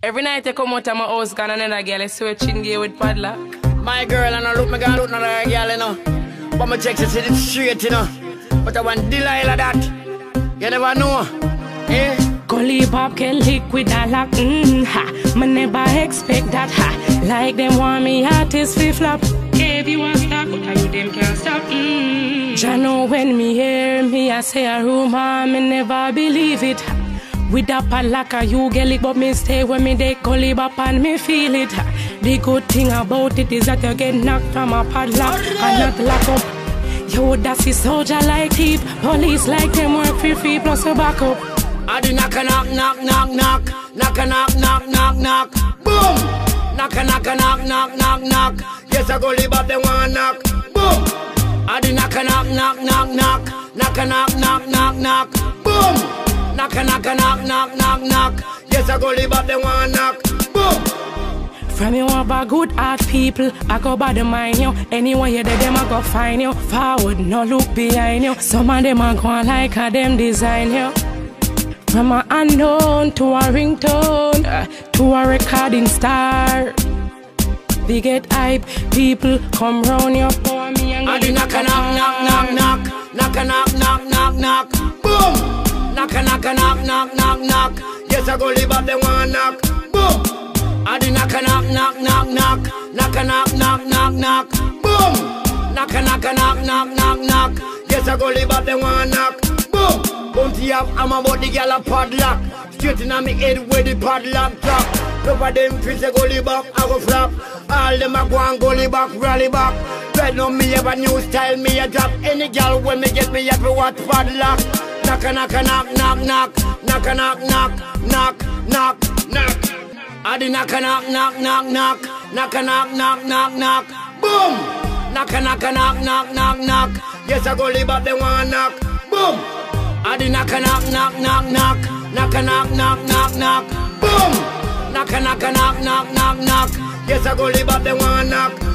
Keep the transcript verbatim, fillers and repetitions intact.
Every night I come out of my house, got another girl, I searching gay with padlock. My girl, and I look, me gonna look another girl, you know. But my check she sit straight, you know. But I want Liyah that. You never know, eh? Gully Bop can lick with that lock, mm, ha. Me never expect that, ha. Like them want me artist fi flop. If you want stop, but you them can't stop, mm. Jah know when me hear me, I say a rumor, me never believe it. With that padlock, you get it, but me stay when me dey Gully Bop and me feel it. The good thing about it is that you get knocked from a padlock and not lock up. Yo, that's the soldier like thief, police like them work for free plus a backup. I do knock a knock knock knock knock, knock a knock knock knock knock, boom. Knock a knock a knock knock knock knock. Yes, I Gully Bop they want knock, boom. I do knock a knock knock knock knock, knock a knock knock knock knock, boom. Knock a knock a knock knock knock knock. Yes, I Gully Bop they want knock, boom. From you have a good heart, people, I go by the mind you. Anywhere you there, them I go find you. Forward, no look behind you. Some of them are going like how them design you. From a unknown to a ringtone, uh, to a recording star. We get hype, people come round you for me and I do knock a knock knock knock knock, knock a knock knock knock knock, boom. Knock a knock a knock knock knock knock. Yes, I Gully Bop they want knock, boom. I do knock a knock knock knock knock, knock a knock knock knock knock, boom. Knock a knock a knock knock knock knock. Yes, I Gully Bop they want knock, boom. Bounty up, I'm about the girl a padlock. Straight in on me head where the padlock drop. Cover them fish a Gully Bop, I go flop. All them a go and Gully Bop, rally back. Red on me have a new style, me a drop. Any girl when me get me have to watch padlock. Knock a knock a knock knock knock, knock a knock knock knock knock knock. I do knock a knock knock knock knock, knock a knock knock knock knock, boom. Knock a knock a knock knock knock knock. Yes, I Gully Bop they want knock, boom. I do knock a knock knock knock knock, knock a knock knock knock knock, boom. Knock a knock a knock knock knock knock. Yes, I Gully Bop they want knock.